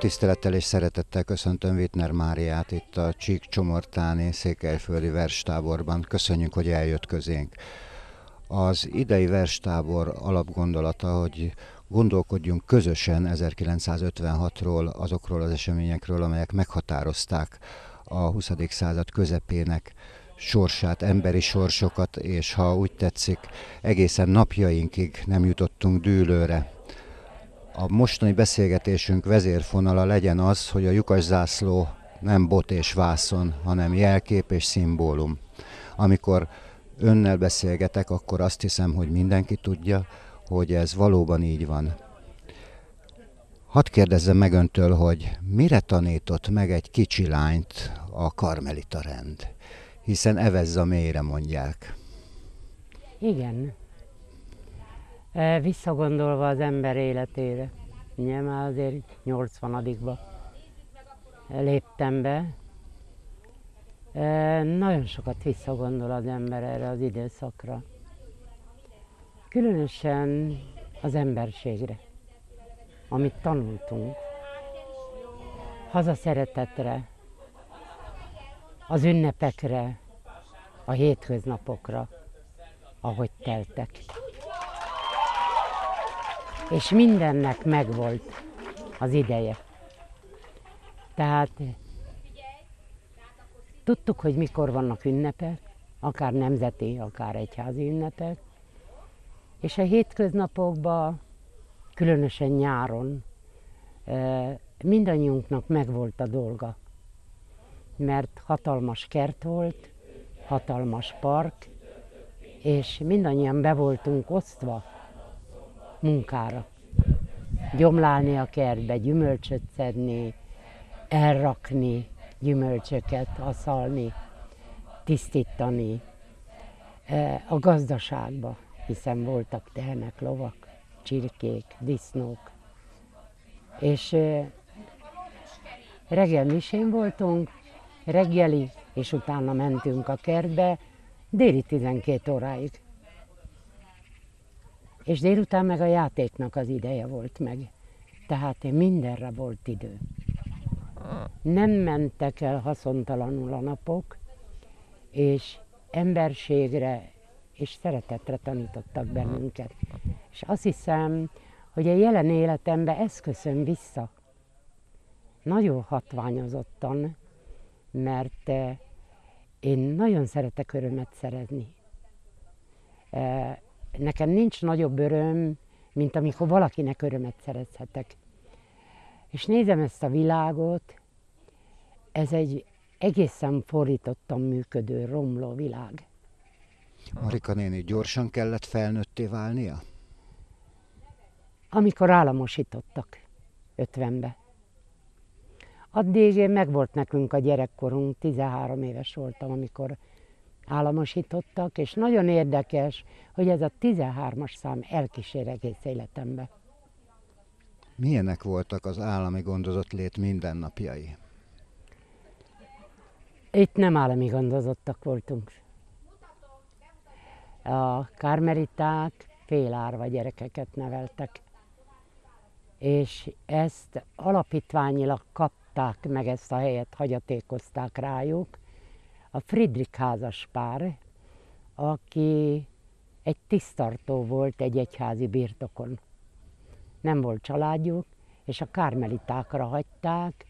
tisztelettel és szeretettel köszöntöm Wittner Máriát itt a Csík-Csomortáni székelyföldi verstáborban. Köszönjük, hogy eljött közénk. Az idei verstábor alapgondolata, hogy gondolkodjunk közösen 1956-ról, azokról az eseményekről, amelyek meghatározták a 20. század közepének sorsát, emberi sorsokat, és ha úgy tetszik, egészen napjainkig nem jutottunk dűlőre. A mostani beszélgetésünk vezérfonala legyen az, hogy a lyukaszászló nem bot és vászon, hanem jelkép és szimbólum. Amikor önnel beszélgetek, akkor azt hiszem, hogy mindenki tudja, hogy ez valóban így van. Hadd kérdezzem meg öntől, hogy mire tanított meg egy kicsi lányt a karmelita rend? Hiszen evezz a mélyre, mondják. Igen. Visszagondolva az ember életére, ugye már azért 80-ba léptem be, nagyon sokat visszagondol az ember erre az időszakra. Különösen az emberségre, amit tanultunk, hazaszeretetre, az ünnepekre, a hétköznapokra, ahogy teltek. És mindennek megvolt az ideje. Tehát tudtuk, hogy mikor vannak ünnepek, akár nemzeti, akár egyházi ünnepek, és a hétköznapokban, különösen nyáron, mindannyiunknak megvolt a dolga. Mert hatalmas kert volt, hatalmas park, és mindannyian be voltunk osztva munkára. Gyomlálni a kertbe, gyümölcsöt szedni, elrakni gyümölcsöket, aszalni, tisztítani. A gazdaságba, hiszen voltak tehenek, lovak, csirkék, disznók. És reggel misén voltunk, reggeli, és utána mentünk a kertbe, déli 12 óráig. És délután meg a játéknak az ideje volt meg. Tehát mindenre volt idő. Nem mentek el haszontalanul a napok, és emberségre és szeretetre tanítottak bennünket. És azt hiszem, hogy a jelen életemben ezt köszön vissza. Nagyon hatványozottan, mert én nagyon szeretek örömet szerezni. Nekem nincs nagyobb öröm, mint amikor valakinek örömet szerezhetek. És nézem ezt a világot, ez egy egészen fordítottan működő, romló világ. Marika néni, gyorsan kellett felnőtté válnia? Amikor államosítottak, 50-be. Addig megvolt nekünk a gyerekkorunk, 13 éves voltam, amikor államosítottak, és nagyon érdekes, hogy ez a 13-as szám elkísér egész életembe. Milyenek voltak az állami gondozott lét mindennapjai? Itt nem állami gondozottak voltunk. A karmeliták félárva gyerekeket neveltek, és ezt alapítványilag kapták meg, ezt a helyet hagyatékozták rájuk. A Friedrich házas pár, aki egy tisztartó volt egy egyházi birtokon. Nem volt családjuk, és a karmelitákra hagyták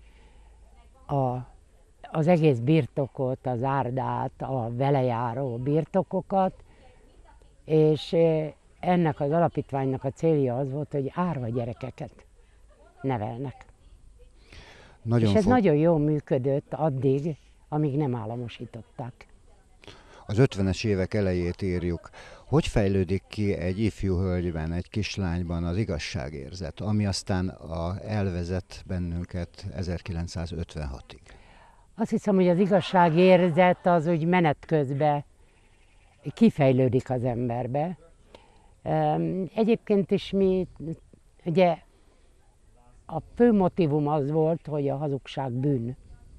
az egész birtokot, az árdát, a velejáró birtokokat, és ennek az alapítványnak a célja az volt, hogy árva gyerekeket nevelnek. És ez nagyon jól működött addig, amíg nem államosították. Az 50-es évek elejét írjuk. Hogy fejlődik ki egy ifjú hölgyben, egy kislányban az igazságérzet, ami aztán elvezet bennünket 1956-ig? Azt hiszem, hogy az igazságérzet az úgy menet közben kifejlődik az emberbe. Egyébként is mi, ugye a fő motívum az volt, hogy a hazugság bűn.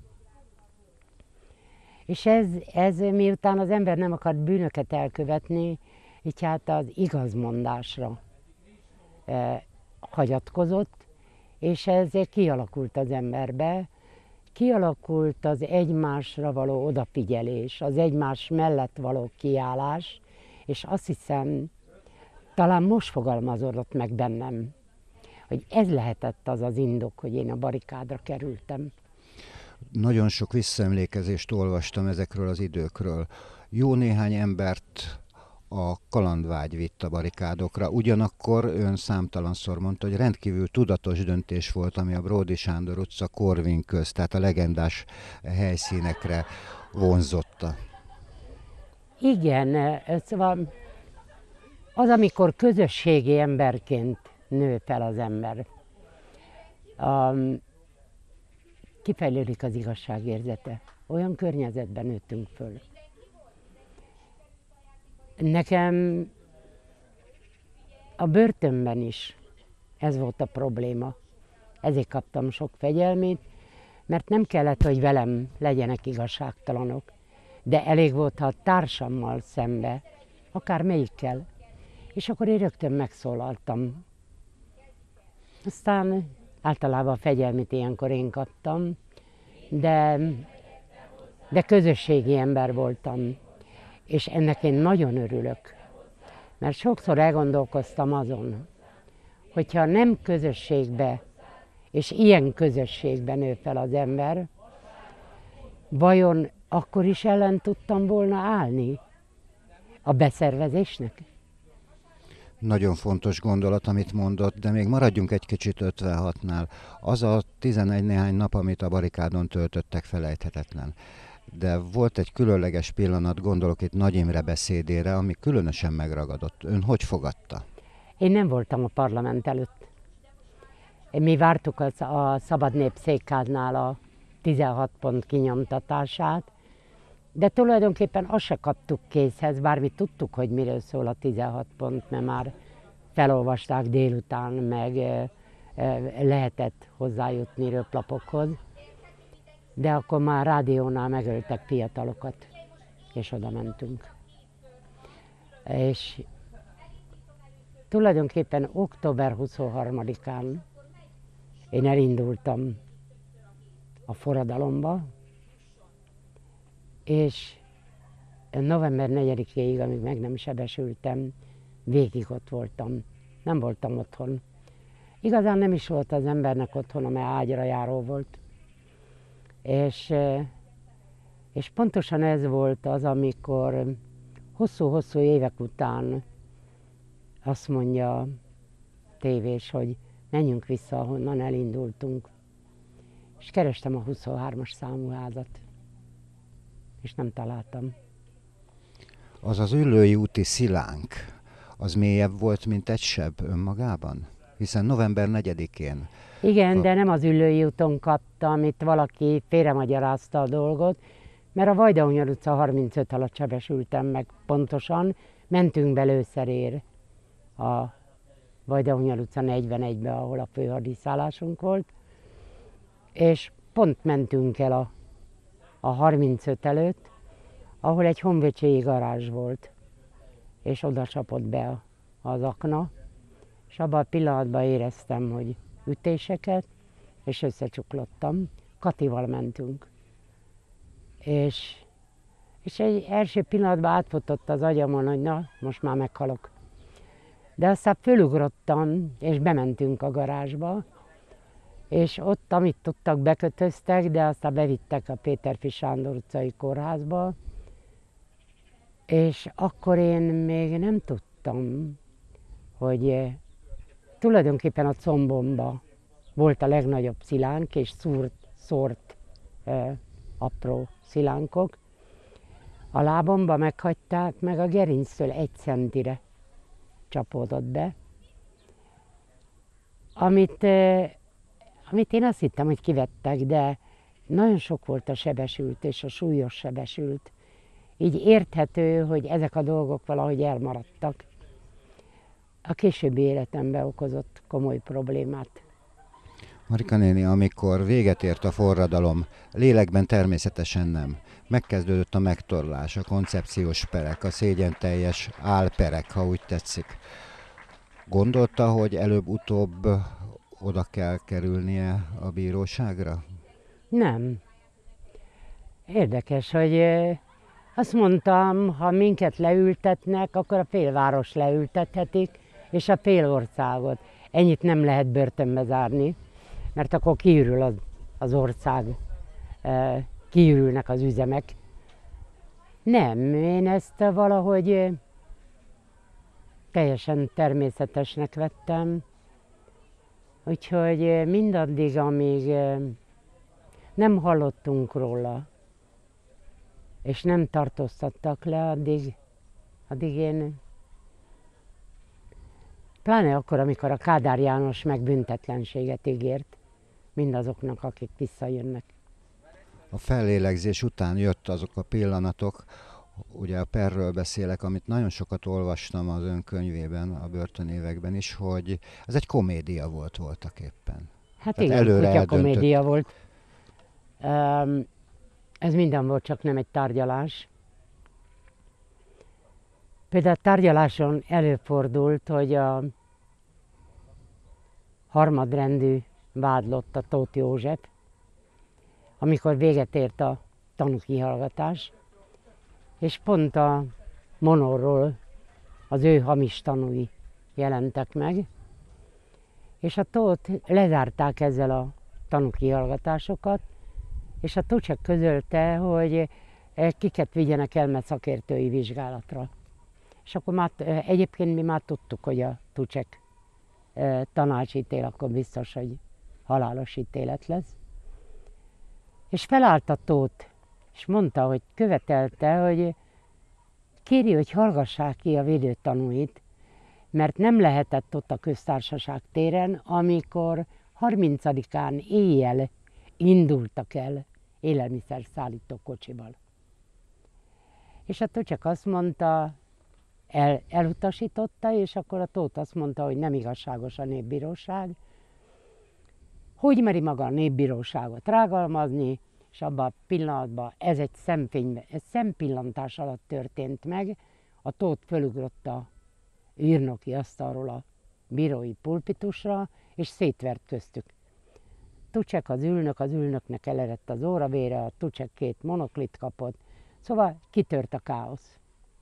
És ez miután az ember nem akart bűnöket elkövetni, így hát az igazmondásra hagyatkozott, és ez kialakult az emberbe, kialakult az egymásra való odafigyelés, az egymás mellett való kiállás, és azt hiszem, talán most fogalmazódott meg bennem, hogy ez lehetett az az indok, hogy én a barikádra kerültem. Nagyon sok visszaemlékezést olvastam ezekről az időkről. Jó néhány embert a kalandvágy vitt a barikádokra. Ugyanakkor ön számtalanszor mondta, hogy rendkívül tudatos döntés volt, ami a Bródy Sándor utca Korvin köz, tehát a legendás helyszínekre vonzotta. Igen, szóval az, amikor közösségi emberként nő fel az ember, kifejlődik az igazságérzete. Olyan környezetben nőttünk föl. Nekem a börtönben is ez volt a probléma. Ezért kaptam sok fegyelmét, mert nem kellett, hogy velem legyenek igazságtalanok, de elég volt, ha a társammal szembe, akár melyikkel, és akkor én rögtön megszólaltam. Aztán általában a fegyelmét ilyenkor én kaptam, de közösségi ember voltam, és ennek én nagyon örülök. Mert sokszor elgondolkoztam azon, hogyha nem közösségbe, és ilyen közösségben nő fel az ember, vajon akkor is ellen tudtam volna állni a beszervezésnek? Nagyon fontos gondolat, amit mondott, de még maradjunk egy kicsit 56-nál. Az a 11 néhány nap, amit a barikádon töltöttek, felejthetetlen. De volt egy különleges pillanat, gondolok itt Nagy Imre beszédére, ami különösen megragadott. Ön hogy fogadta? Én nem voltam a parlament előtt. Mi vártuk a Szabad Nép székháznál a 16 pont kinyomtatását, de tulajdonképpen azt se kaptuk készhez, bár mi tudtuk, hogy miről szól a 16 pont, mert már felolvasták délután, meg lehetett hozzájutni röplapokhoz. De akkor már rádiónál megöltek fiatalokat, és oda mentünk. És tulajdonképpen október 23-án én elindultam a forradalomba, és november 4-éig, amíg meg nem sebesültem, végig ott voltam. Nem voltam otthon. Igazán nem is volt az embernek otthona, mert ágyra járó volt. És pontosan ez volt az, amikor hosszú-hosszú évek után azt mondja a tévés, hogy menjünk vissza, ahonnan elindultunk. És kerestem a 23-as számú házat, és nem találtam. Az az Üllői úti szilánk, az mélyebb volt, mint egy seb önmagában? Hiszen november 4-én... Igen, de nem az Üllői úton kaptam, itt valaki félremagyarázta a dolgot, mert a Vajdahunyad utca 35 alatt sebesültem meg pontosan. Mentünk be Lőszerér a Vajdahunyad utca 41-be, ahol a főhadiszállásunk volt, és pont mentünk el a 35 előtt, ahol egy honvédségi garázs volt, és oda csapott be az akna, és abban a pillanatban éreztem, hogy ütéseket, és összecsuklottam. Katival mentünk. És egy első pillanatban átfutott az agyamon, hogy na, most már meghalok. De aztán fölugrottam, és bementünk a garázsba, és ott, amit tudtak, bekötöztek, de aztán bevittek a Péterfi Sándor utcai kórházba, és akkor én még nem tudtam, hogy tulajdonképpen a combomba volt a legnagyobb szilánk, és szórt apró szilánkok. A lábomba meghagyták, meg a gerinctől 1 centire csapódott be. Amit én azt hittem, hogy kivettek, de nagyon sok volt a sebesült és a súlyos sebesült. Így érthető, hogy ezek a dolgok valahogy elmaradtak. A későbbi életemben okozott komoly problémát. Marika néni, amikor véget ért a forradalom, lélekben természetesen nem. Megkezdődött a megtorlás, a koncepciós perek, a szégyenteljes álperek, ha úgy tetszik. Gondolta, hogy előbb-utóbb oda kell kerülnie a bíróságra? Nem. Érdekes, hogy azt mondtam, ha minket leültetnek, akkor a félváros leültethetik, és a fél országot. Ennyit nem lehet börtönbe zárni, mert akkor kiürül az ország, kiürülnek az üzemek. Nem, én ezt valahogy teljesen természetesnek vettem, úgyhogy mindaddig, amíg nem hallottunk róla, és nem tartóztattak le, addig én, pláne akkor, amikor a Kádár János meg büntetlenséget ígért mindazoknak, akik visszajönnek. A fellélegzés után jött azok a pillanatok, ugye a perről beszélek, amit nagyon sokat olvastam az ön könyvében, a börtönévekben is, hogy ez egy komédia volt voltak éppen. Hát Tehát igen, előre kutya eldöntött. komédia volt. Ez minden volt, csak nem egy tárgyalás. Például a tárgyaláson előfordult, hogy a harmadrendű vádlott, a Tóth József, amikor véget ért a tanúkihallgatás, és pont a Monorról az ő hamis tanúi jelentek meg, és a Tóth lezárták ezzel a tanúkihallgatásokat, és a Tucsek közölte, hogy kiket vigyenek el szakértői vizsgálatra. És akkor egyébként mi már tudtuk, hogy a Tucsek tanácsítél, akkor biztos, hogy halálos ítélet lesz. És felállt a Tóth, és mondta, hogy követelte, hogy kéri, hogy hallgassák ki a védőtanúit, mert nem lehetett ott a Köztársaság téren, amikor 30-án éjjel indultak el élelmiszer-szállító kocsival. És a Tucsek azt mondta, elutasította, és akkor a Tóth azt mondta, hogy nem igazságos a népbíróság. Hogy meri maga a népbíróságot rágalmazni, és abban a pillanatban ez egy szempillantás alatt történt meg, a Tóth fölugrott a írnoki asztalról a bírói pulpitusra, és szétvert köztük. Tucsek az ülnöknek elerett az óravére, a Tucsek 2 monoklit kapott, szóval kitört a káosz.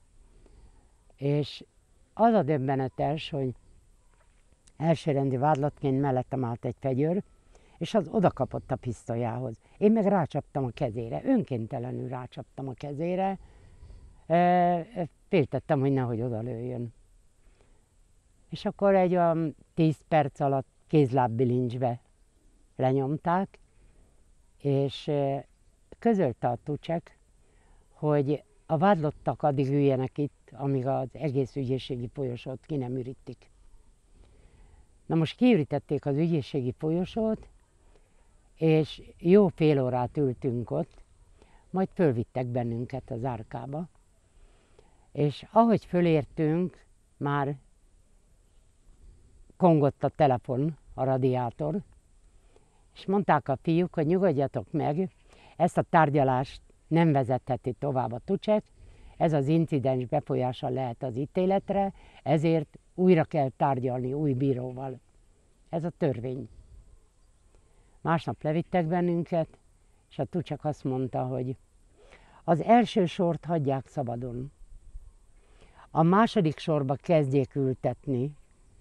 És az a döbbenetes, hogy elsőrendi vádlatként mellettem állt egy fegyőr, és az oda kapott a pisztolyához. Én meg rácsaptam a kezére, önkéntelenül rácsaptam a kezére, féltettem, hogy nehogy oda lőjön. És akkor egy 10 perc alatt kézlábbilincsbe lenyomták, és közölte a Tucsek, hogy a vádlottak addig üljenek itt, amíg az egész ügyészségi folyosót ki nem ürítik. Na most kiürítették az ügyészségi folyosót, és jó fél órát ültünk ott, majd fölvittek bennünket az árkába. És ahogy fölértünk, már kongott a telefon, a radiátor, és mondták a fiúk, hogy nyugodjatok meg, ezt a tárgyalást nem vezetheti tovább a Tucsek, ez az incidens befolyással lehet az ítéletre, ezért újra kell tárgyalni új bíróval. Ez a törvény. Másnap levittek bennünket, és a Tucsek azt mondta, hogy az első sort hagyják szabadon. A második sorba kezdjék ültetni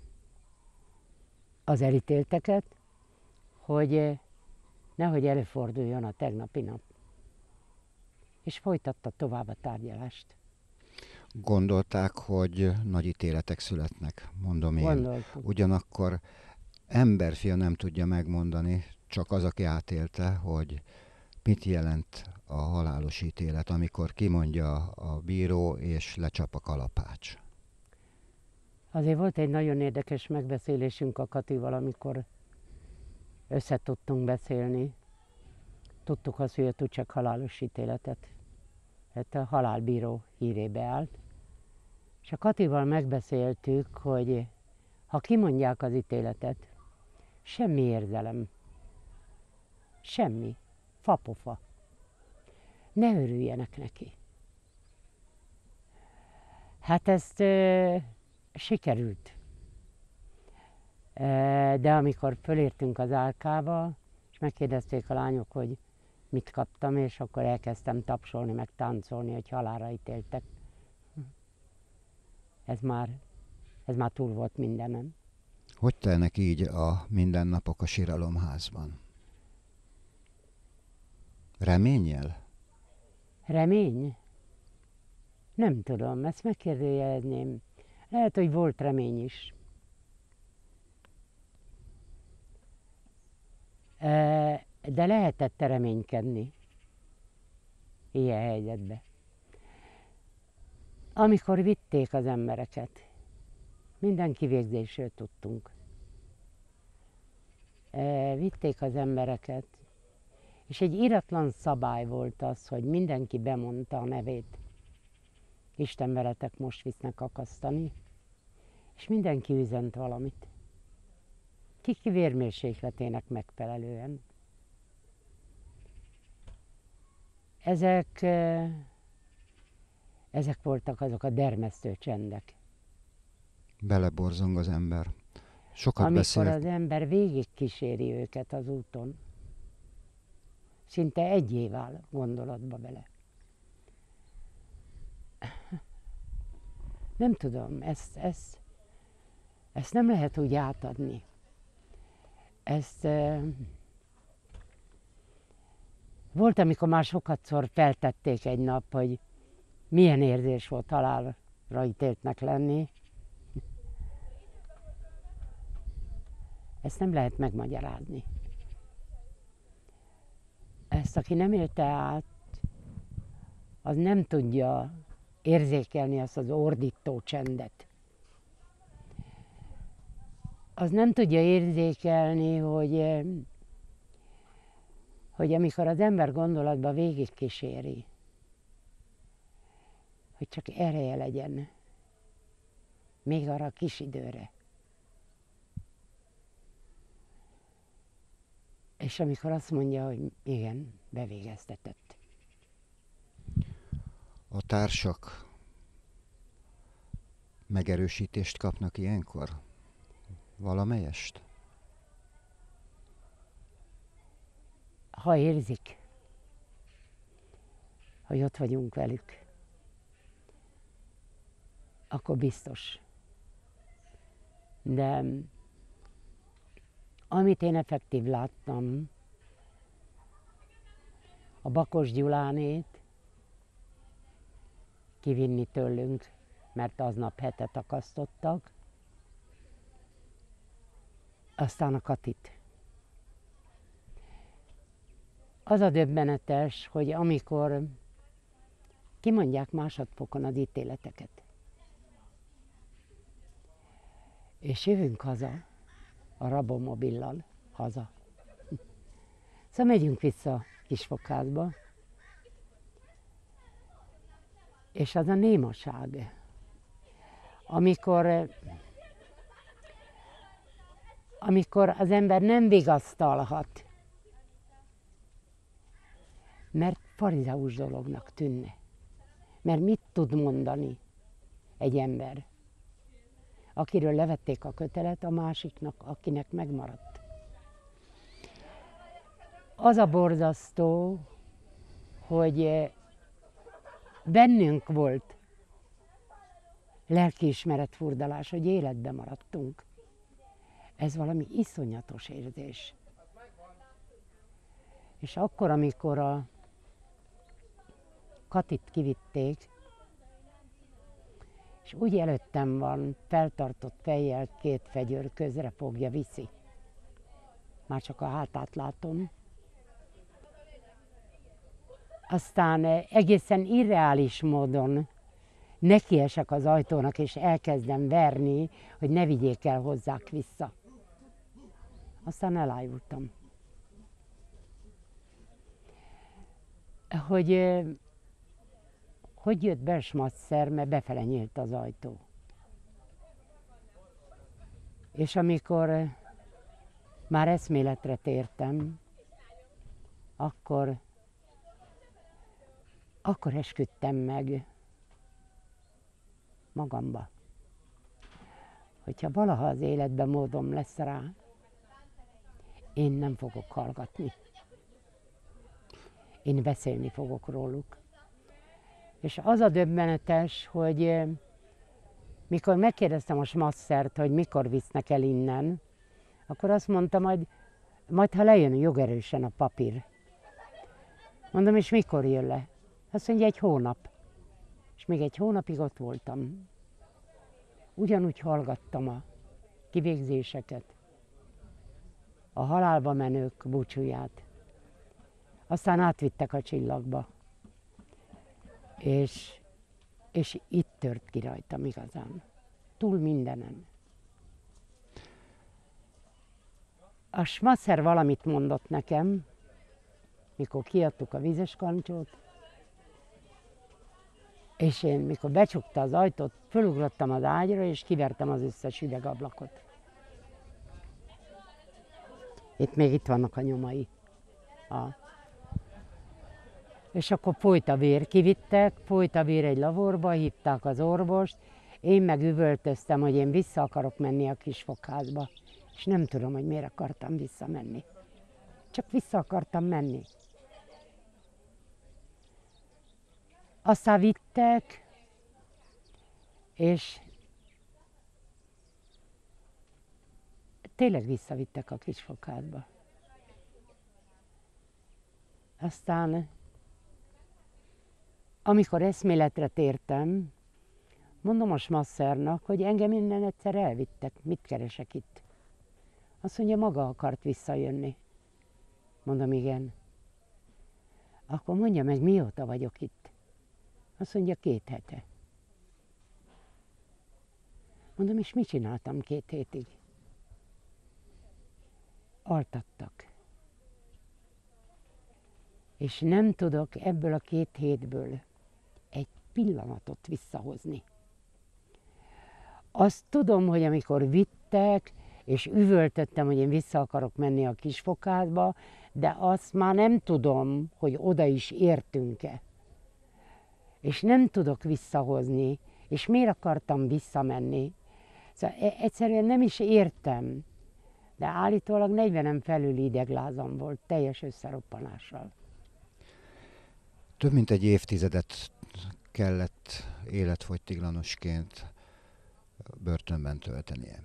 az elítélteket, hogy nehogy előforduljon a tegnapi nap. És folytatta tovább a tárgyalást. Gondolták, hogy nagy ítéletek születnek, mondom én. Gondoltuk. Ugyanakkor emberfia nem tudja megmondani, csak az, aki átélte, hogy mit jelent a halálos ítélet, amikor kimondja a bíró és lecsap a kalapács. Azért volt egy nagyon érdekes megbeszélésünk a Katival, amikor összetudtunk beszélni. Tudtuk azt, hogy a Tucsek halálos ítéletet, hát a halálbíró hírébe állt. És a Katival megbeszéltük, hogy ha kimondják az ítéletet, semmi érzelem, semmi, fapofa. Ne örüljenek neki. Hát ezt sikerült. De amikor fölértünk az árkába, és megkérdezték a lányok, hogy mit kaptam, és akkor elkezdtem tapsolni, meg táncolni, hogy halálra ítéltek. Ez már túl volt mindenem. Hogy telnek így a mindennapok a síralomházban? Reménnyel? Remény? Nem tudom, ezt megkérdőjelezném. Lehet, hogy volt remény is. De lehetett reménykedni ilyen helyzetben. Amikor vitték az embereket, minden kivégzésről tudtunk. Vitték az embereket, és egy iratlan szabály volt az, hogy mindenki bemondta a nevét. Isten veletek, most visznek akasztani, és mindenki üzent valamit. Kiki vérmérsékletének megfelelően. Ezek voltak azok a dermesztő csendek. Beleborzong az ember. Sokat amikor beszélt. az ember végig kíséri őket az úton. Szinte egy év áll gondolatba bele. Nem tudom, ezt nem lehet úgy átadni. Volt, amikor már sokatszor feltették egy nap, hogy milyen érzés volt halálra ítéltnek lenni. Ezt nem lehet megmagyarázni. Ezt, aki nem élte át, az nem tudja érzékelni azt az ordító csendet. Az nem tudja érzékelni, hogy amikor az ember gondolatba végigkíséri, hogy csak ereje legyen, még arra a kis időre. És amikor azt mondja, hogy igen, bevégeztetett. A társak megerősítést kapnak ilyenkor? Valamelyest? Ha érzik, hogy ott vagyunk velük, akkor biztos. De amit én effektív láttam, a Bakos Gyulánét kivinni tőlünk, mert aznap hetet akasztottak, aztán a Katit. Az a döbbenetes, hogy amikor kimondják másodfokon az ítéleteket, és jövünk haza, a rabomobillal haza. Szóval megyünk vissza Kisfokházba, és az a némaság, amikor az ember nem vigasztalhat, mert farizeus dolognak tűnne. Mert mit tud mondani egy ember, akiről levették a kötelet a másiknak, akinek megmaradt. Az a borzasztó, hogy bennünk volt lelkiismeret furdalás, hogy életben maradtunk. Ez valami iszonyatos érzés. És akkor, amikor a Katit kivitték, és úgy előttem van, feltartott fejjel, két fegyőr közre fogja viszi. Már csak a hátát látom. Aztán egészen irreális módon nekiesek az ajtónak, és elkezdem verni, hogy ne vigyék el hozzák vissza. Aztán elájultam. Hogy jött be Smatszer, mert befele nyílt az ajtó. És amikor már eszméletre tértem, akkor esküdtem meg magamba, hogyha valaha az életben módom lesz rá, én nem fogok hallgatni. Én beszélni fogok róluk. És az a döbbenetes, hogy mikor megkérdeztem a smasszert, hogy mikor visznek el innen, akkor azt mondta, majd ha lejön jogerősen a papír. Mondom, és mikor jön le? Azt mondja, 1 hónap. És még 1 hónapig ott voltam. Ugyanúgy hallgattam a kivégzéseket, a halálba menők búcsúját. Aztán átvittek a Csillagba. És itt tört ki rajtam igazán. Túl mindenen. A smasszer valamit mondott nekem, mikor kiadtuk a vízes kancsót, és én, mikor becsukta az ajtót, fölugrottam az ágyra, és kivertem az összes üvegablakot. Itt vannak a nyomai. És akkor folyt a vér, kivittek, folyt a vér egy laborba, hívták az orvost, én meg üvöltöztem, hogy én vissza akarok menni a Kisfokházba. És nem tudom, hogy miért akartam visszamenni. Csak vissza akartam menni. Aztán vittek, és tényleg visszavittek a Kisfokházba. Aztán, amikor eszméletre tértem, mondom a smasszernak, hogy engem innen egyszer elvittek, mit keresek itt. Azt mondja, maga akart visszajönni. Mondom, igen. Akkor mondja meg, mióta vagyok itt? Azt mondja, 2 hete. Mondom, és mit csináltam 2 hétig? Altattak. És nem tudok ebből a 2 hétből egy pillanatot visszahozni. Azt tudom, hogy amikor vittek, és üvöltöttem, hogy én vissza akarok menni a Kisfokházba, de azt már nem tudom, hogy oda is értünk-e. És nem tudok visszahozni, és miért akartam visszamenni. Szóval egyszerűen nem is értem, de állítólag 40-en felül ideglázam volt, teljes összeroppanással. Több mint egy évtizedet kellett életfogytiglanosként börtönben töltenie.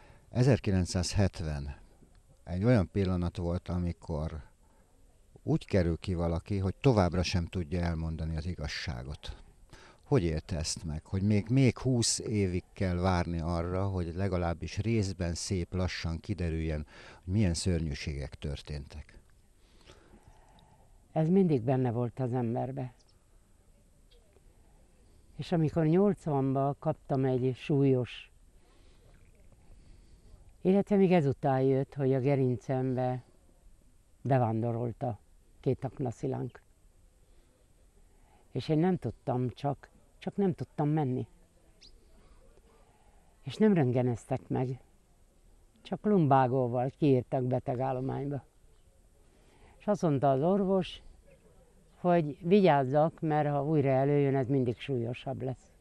1970 egy olyan pillanat volt, amikor úgy kerül ki valaki, hogy továbbra sem tudja elmondani az igazságot. Hogy élte ezt meg? Hogy még 20 évig kell várni arra, hogy legalábbis részben szép lassan kiderüljen, hogy milyen szörnyűségek történtek. Ez mindig benne volt az emberbe. És amikor 80-ban kaptam egy súlyos, illetve még ezután jött, hogy a gerincembe bevándorolt a 2 aknaszilánk. És én nem tudtam, csak nem tudtam menni. És nem röntgeneztek meg, csak lumbágóval kiírtak betegállományba. És azt mondta az orvos, hogy vigyázzak, mert ha újra előjön, ez mindig súlyosabb lesz.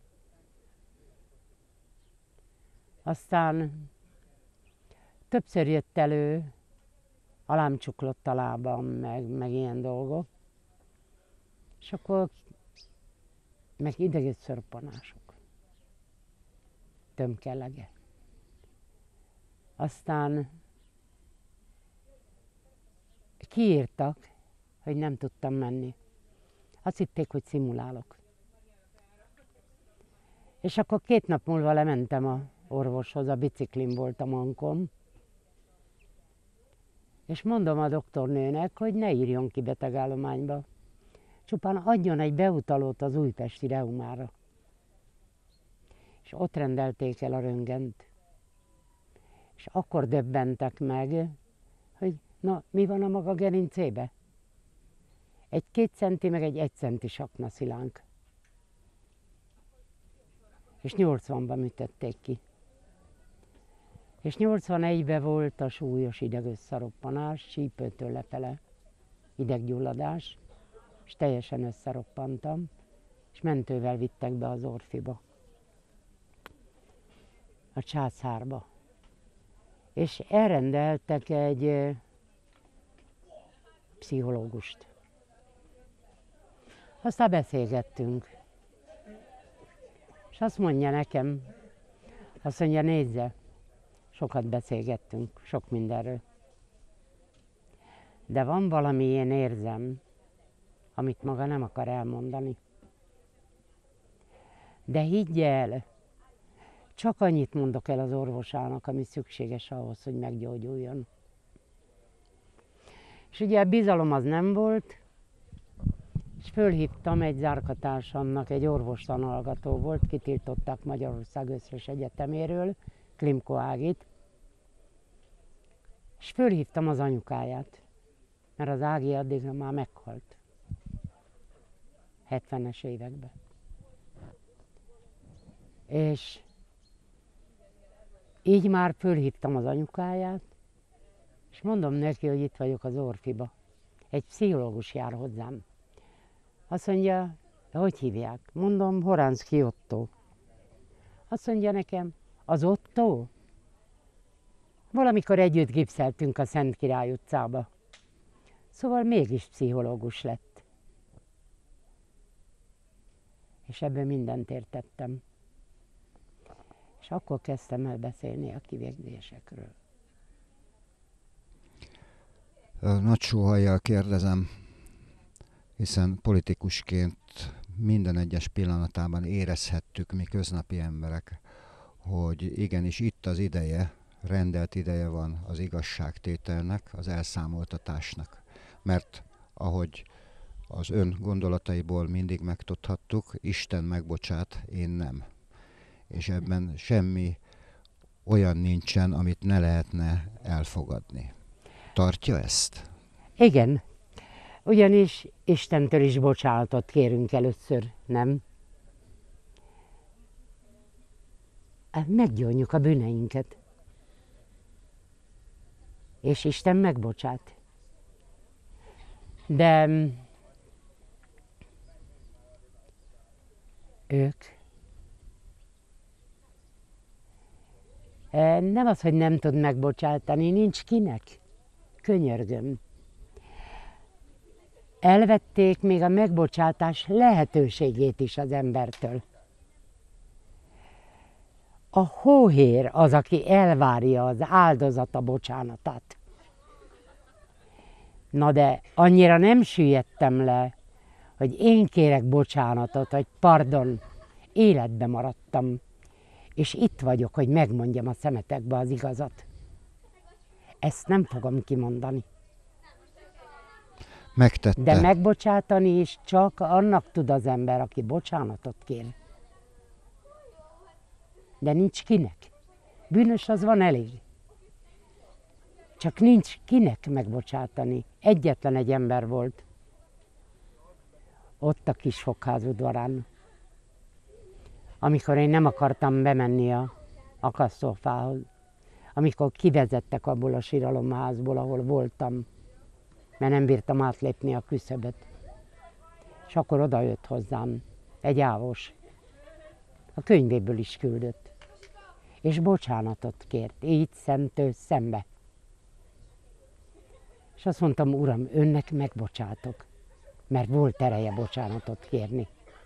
Aztán többször jött elő, alám csuklott a lábam, meg ilyen dolgok. És akkor meg idegösszeroppanások, tömkelege. Aztán kiírtak, hogy nem tudtam menni. Azt hitték, hogy szimulálok. És akkor 2 nap múlva lementem az orvoshoz, a biciklim volt a mankom. És mondom a doktornőnek, hogy ne írjon ki betegállományba. Csupán adjon egy beutalót az újpesti reumára. És ott rendelték el a röntgent. És akkor döbbentek meg, hogy na, mi van a maga gerincébe? Egy 2 centi, meg egy 1 centis aknaszilánk. És 80-ban műtötték ki. És 81-ben volt a súlyos idegösszeroppanás, csípőtől lefele ideggyulladás, és teljesen összeroppantam, és mentővel vittek be az Orfiba. a Császárba. És elrendeltek egy pszichológust. Aztán beszélgettünk. És azt mondja nekem, azt mondja, nézze, sokat beszélgettünk, sok mindenről. De van valami, én érzem, amit maga nem akar elmondani. De higgy el, csak annyit mondok el az orvosának, ami szükséges ahhoz, hogy meggyógyuljon. És ugye a bizalom az nem volt, és fölhívtam egy zárkatársamnak, egy orvostanhallgató volt, kitiltották Magyarország összes egyeteméről, Klimko Ágit, és fölhívtam az anyukáját, mert az Ági addigra már meghalt, 70-es években. És így már fölhívtam az anyukáját, és mondom neki, hogy itt vagyok az Orfiba. Egy pszichológus jár hozzám. Azt mondja, hogy hívják? Mondom, Horánszky Otto. Azt mondja nekem, az Otto? Valamikor együtt gipszeltünk a Szent Király utcába. Szóval mégis pszichológus lett. És ebben mindent értettem. És akkor kezdtem el beszélni a kivégzésekről. Nagy sóhajjal kérdezem, hiszen politikusként minden egyes pillanatában érezhettük mi köznapi emberek, hogy igenis itt az ideje, rendelt ideje van az igazságtételnek, az elszámoltatásnak. Mert ahogy az ön gondolataiból mindig megtudhattuk, Isten megbocsát, én nem. És ebben semmi olyan nincsen, amit ne lehetne elfogadni. Tartja ezt? Igen, ugyanis Istentől is bocsánatot kérünk először, nem? Meggyónjuk a bűneinket. És Isten megbocsát. De ők nem az, hogy nem tud megbocsátani, nincs kinek. Könyörgöm. Elvették még a megbocsátás lehetőségét is az embertől. A hóhér az, aki elvárja az áldozata bocsánatát. Na de annyira nem süllyedtem le, hogy én kérek bocsánatot, hogy pardon, életbe maradtam, és itt vagyok, hogy megmondjam a szemetekbe az igazat. Ezt nem fogom kimondani. Megtette. De megbocsátani is csak annak tud az ember, aki bocsánatot kér. De nincs kinek. Bűnös az van elég. Csak nincs kinek megbocsátani. Egyetlen egy ember volt. Ott a Kisfokház udvarán. Amikor én nem akartam bemenni a akasztófához. Amikor kivezettek abból a síralomházból, ahol voltam. Mert nem bírtam átlépni a küszöböt. És akkor oda jött hozzám egy ávos. A könyvéből is küldött. És bocsánatot kért, így szemtől szembe. És azt mondtam, Uram, önnek megbocsátok, mert volt ereje bocsánatot kérni.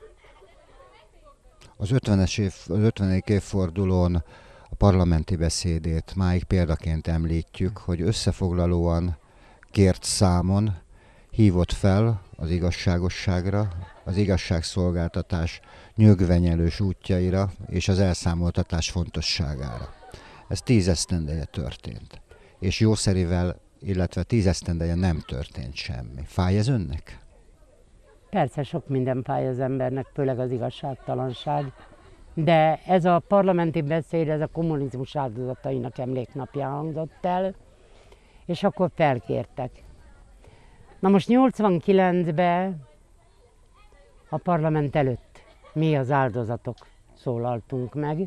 Az 50. évfordulón a parlamenti beszédét máig példaként említjük, hogy összefoglalóan kért számon, hívott fel az igazságosságra, az igazságszolgáltatás nyögvenyelős útjaira és az elszámoltatás fontosságára. Ez 10 esztendeje történt. És jószerivel, illetve 10 esztendeje nem történt semmi. Fáj ez önnek? Persze sok minden fáj az embernek, főleg az igazságtalanság. De ez a parlamenti beszéd, ez a kommunizmus áldozatainak emléknapján hangzott el, és akkor felkértek. Na most 89-ben a parlament előtt mi az áldozatok szólaltunk meg,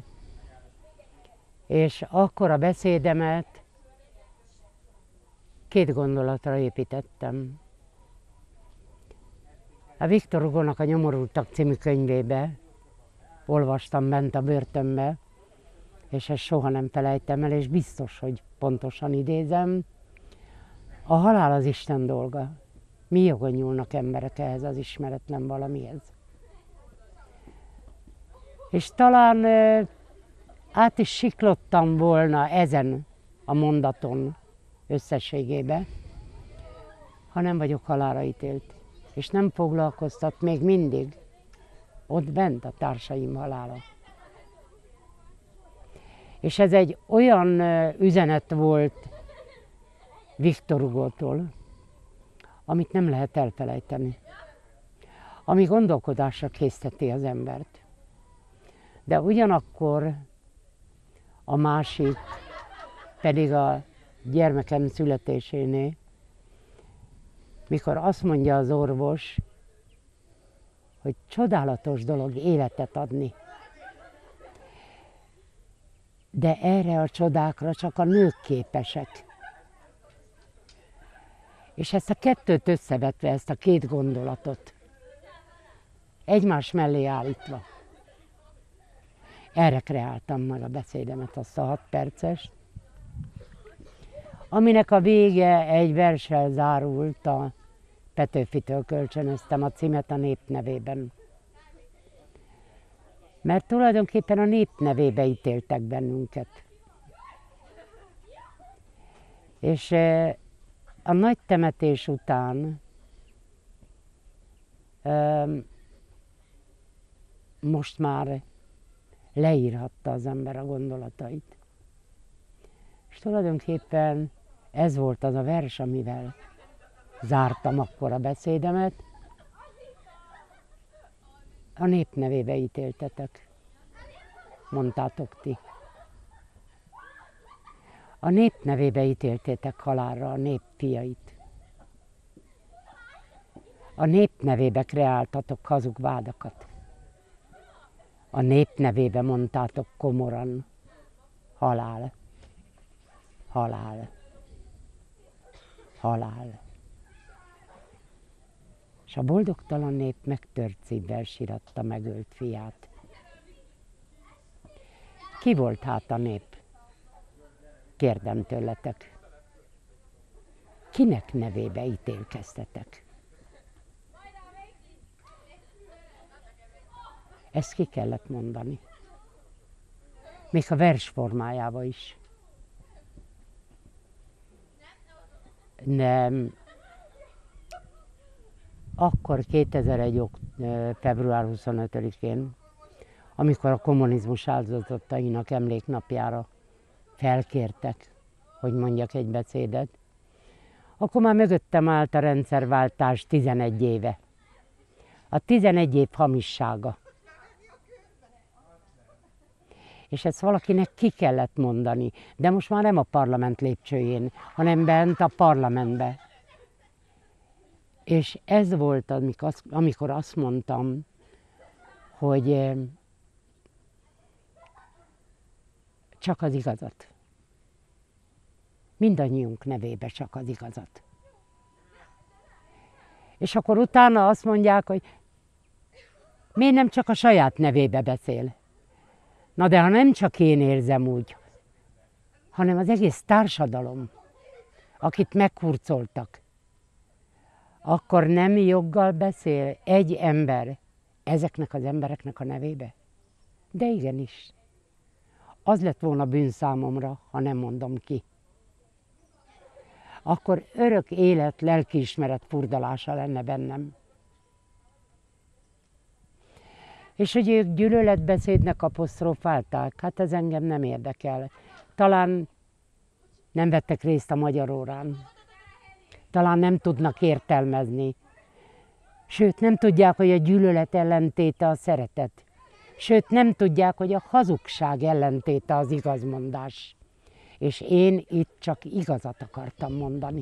és akkor a beszédemet 2 gondolatra építettem. A Viktor Hugónak a Nyomorultak című könyvébe olvastam bent a börtönbe, és ezt soha nem felejtem el, és biztos, hogy pontosan idézem, a halál az Isten dolga. Mi jogon nyúlnak emberek ehhez az ismeretlen valamihez? És talán át is siklottam volna ezen a mondaton összességében, ha nem vagyok halálra ítélt. És nem foglalkoztat még mindig ott bent a társaim halála. És ez egy olyan üzenet volt Viktor Hugótól, amit nem lehet elfelejteni. Ami gondolkodásra készteti az embert. De ugyanakkor a másik pedig a gyermekem születésénél, mikor azt mondja az orvos, hogy csodálatos dolog életet adni. De erre a csodákra csak a nők képesek. És ezt a kettőt összevetve, ezt a két gondolatot, egymás mellé állítva, erre kreáltam meg a beszédemet, azt a 6 percest, aminek a vége egy verssel zárult, a Petőfitől kölcsönöztem a címet a nép nevében. Mert tulajdonképpen a nép nevébe ítéltek bennünket. És a nagy temetés után most már leírhatta az ember a gondolatait. És tulajdonképpen ez volt az a vers, amivel zártam akkor a beszédemet. A nép nevébe ítéltetek, mondtátok ti. A nép nevébe ítéltétek halálra a nép fiait. A nép nevébe kreáltatok hazug vádakat. A nép nevébe mondtátok komoran, halál, halál, halál. És a boldogtalan nép megtört szívvel síratta megölt fiát. Ki volt hát a nép? Kérdem tőletek. Kinek nevébe ítélkeztetek? Ezt ki kellett mondani. Még a vers formájába is. Nem. Akkor 2001. február 25-én, amikor a kommunizmus áldozatainak emléknapjára felkértek, hogy mondjak egy beszédet, akkor már mögöttem állt a rendszerváltás 11 éve. A 11 év hamissága. És ezt valakinek ki kellett mondani, de most már nem a parlament lépcsőjén, hanem bent a parlamentbe. És ez volt, amikor azt mondtam, hogy csak az igazat. Mindannyiunk nevébe csak az igazat. És akkor utána azt mondják, hogy miért nem csak a saját nevébe beszél? Na de ha nem csak én érzem úgy, hanem az egész társadalom, akit meghurcoltak, akkor nem joggal beszél egy ember ezeknek az embereknek a nevébe? De igenis. Az lett volna bűn számomra, ha nem mondom ki. Akkor örök élet, lelkiismeret furdalása lenne bennem. És hogy ők gyűlöletbeszédnek aposztrofálták, hát ez engem nem érdekel. Talán nem vettek részt a magyar órán. Talán nem tudnak értelmezni. Sőt, nem tudják, hogy a gyűlölet ellentéte a szeretet. Sőt, nem tudják, hogy a hazugság ellentéte az igazmondás. És én itt csak igazat akartam mondani.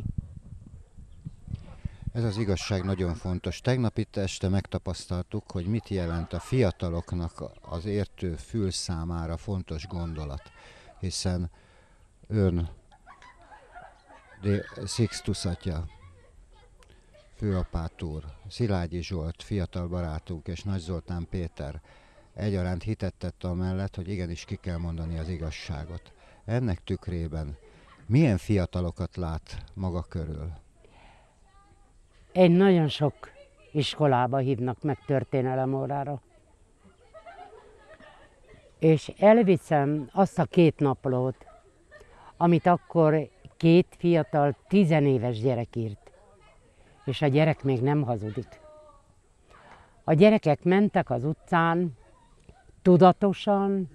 Ez az igazság nagyon fontos. Tegnap itt este megtapasztaltuk, hogy mit jelent a fiataloknak az értő fül számára fontos gondolat. Hiszen ön, de Sixtus atya, főapát úr, Szilágyi Zsolt, fiatal barátunk és Nagy Zoltán Péter egyaránt hitet tett amellett, hogy igenis ki kell mondani az igazságot. Ennek tükrében milyen fiatalokat lát maga körül? Egy nagyon sok iskolába hívnak meg történelemórára. És elviszem azt a 2 naplót, amit akkor 2 fiatal, 10 éves gyerek írt. És a gyerek még nem hazudik. A gyerekek mentek az utcán, tudatosan,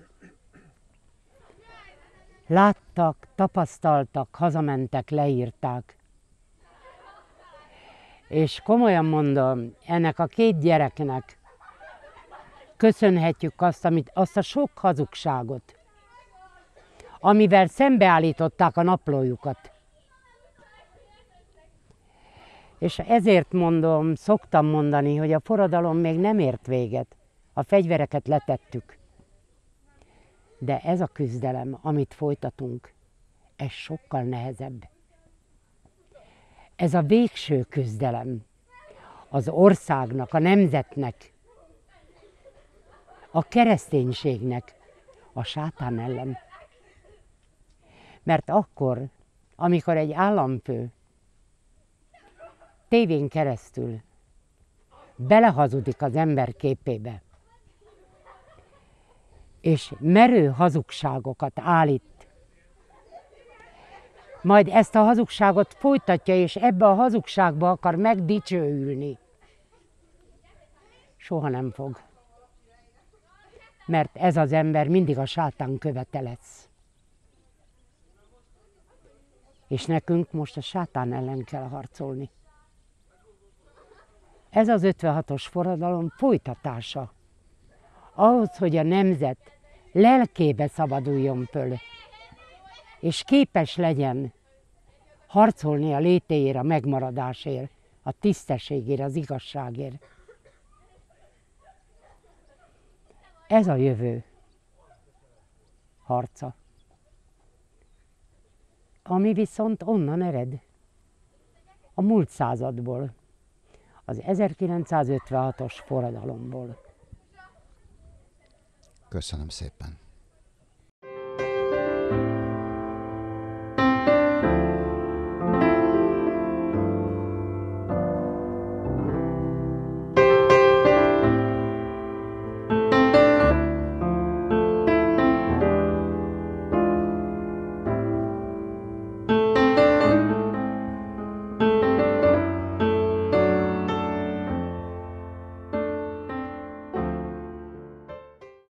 láttak, tapasztaltak, hazamentek, leírták. És komolyan mondom, ennek a 2 gyereknek köszönhetjük azt a sok hazugságot, amivel szembeállították a naplójukat. És ezért mondom, szoktam mondani, hogy a forradalom még nem ért véget. A fegyvereket letettük. De ez a küzdelem, amit folytatunk, ez sokkal nehezebb. Ez a végső küzdelem az országnak, a nemzetnek, a kereszténységnek, a sátán ellen. Mert akkor, amikor egy államfő tévén keresztül belehazudik az ember képébe, és merő hazugságokat állít, majd ezt a hazugságot folytatja, és ebbe a hazugságba akar megdicsőülni, soha nem fog. Mert ez az ember mindig a sátán követe lesz. És nekünk most a sátán ellen kell harcolni. Ez az 56-os forradalom folytatása. Ahhoz, hogy a nemzet lelkébe szabaduljon föl, és képes legyen harcolni a létéért, a megmaradásért, a tisztességért, az igazságért. Ez a jövő harca, ami viszont onnan ered, a múlt századból, az 1956-os forradalomból. Köszönöm szépen.